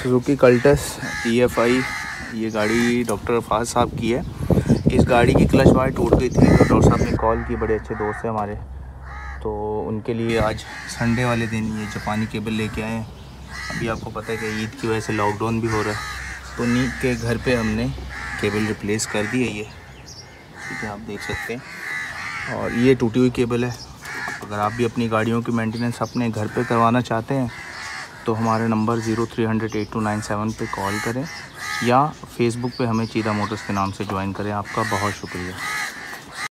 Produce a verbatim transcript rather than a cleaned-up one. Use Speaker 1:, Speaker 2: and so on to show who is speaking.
Speaker 1: Suzuki Cultus T F I, ये गाड़ी doctor Arfaz साहब की है। इस गाड़ी की क्लच वायर टूट गई थी, तो डॉक्टर साहब ने कॉल की, बड़े अच्छे दोस्त हैं हमारे, तो उनके लिए आज संडे वाले दिन ये जापानी केबल लेके आए हैं। अभी आपको पता है कि ईद की वजह से लॉकडाउन भी हो रहा है, तो नीक के घर पे हमने केबल रिप्लेस कर दी है ये, ठीक है, आप देख सकते हैं। और ये टूटी हुई केबल है। अगर आप भी अपनी गाड़ियों की मेंटेनेंस अपने घर पे करवाना चाहते हैं तो हमारे number zero three hundred eight two nine seven पे कॉल करें या फेसबुक पे हमें चीदा मोटर्स के नाम से ज्वाइन करें। आपका बहुत शुक्रिया।